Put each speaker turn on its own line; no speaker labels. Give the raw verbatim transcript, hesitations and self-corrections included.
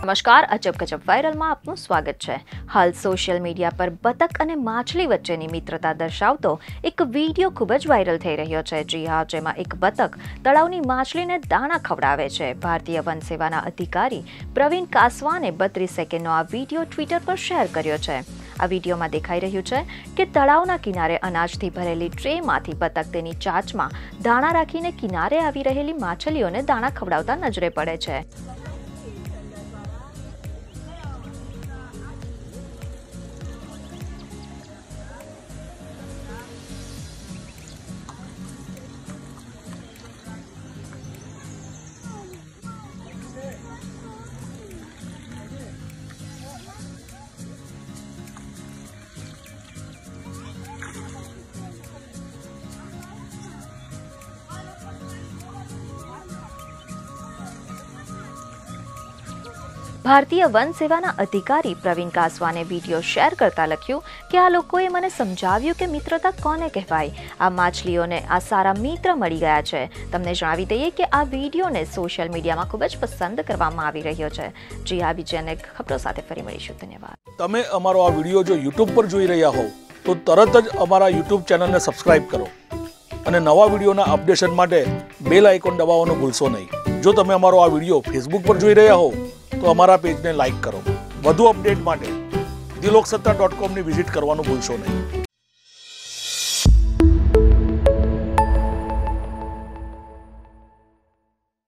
નમસ્કાર, અજબ ગજબ વાયરલમાં આપનું સ્વાગત છે। હાલ સોશિયલ મીડિયા પર બતક અને માછલી વચ્ચેની મિત્રતા દર્શાવતો એક વિડીયો ખૂબ જ વાયરલ થઈ રહ્યો છે। જી હા, જેમાં એક બતક તળાવની માછલીને દાણા ખવડાવે છે। ભારતીય વન સેવાના અધિકારી પ્રવીણ કાસવાને બત્રીસ સેકન્ડનો આ વિડીયો ટ્વિટર પર શેર કર્યો છે। આ વિડીયોમાં દેખાઈ રહ્યું છે કે તળાવના કિનારે અનાજથી ભરેલી ટ્રેમાંથી બતક તેની ચાંચમાં દાણા રાખીને કિનારે આવી રહેલી માછલીઓને દાણા ખવડાવતા નજરે પડે છે। ભારતીય વન સેવાના અધિકારી પ્રવીણ કાસવાને વિડીયો શેર કરતા લખ્યું કે આ લોકોએ મને સમજાવ્યું કે મિત્રતા કોને કહેવાય। આ માછલીઓને આ સારા મિત્ર મળી ગયા છે। તમને જણાવી દઈએ કે આ વિડીયોને સોશિયલ મીડિયામાં ખૂબ જ પસંદ કરવામાં આવી રહ્યો છે। જી આ બીજી અનેક ખબરો સાથે ફરી મળીશું। ધન્યવાદ।
તમે અમારો આ વિડીયો જો યુટ્યુબ પર જોઈ રહ્યા હો તો તરત જ અમારા યુટ્યુબ ચેનલને સબસ્ક્રાઇબ કરો અને નવા વિડીયોના અપડેશન માટે બેલ આઇકોન દબાવવાનું ભૂલશો નહીં। જો તમે અમારો આ વિડીયો ફેસબુક પર જોઈ રહ્યા હો તો અમારા પેજને લાઈક કરો। વધુ અપડેટ માટે ધી લોકસત્તા ડોટ કોમ ની વિઝિટ કરવાનું ભૂલશો નહીં।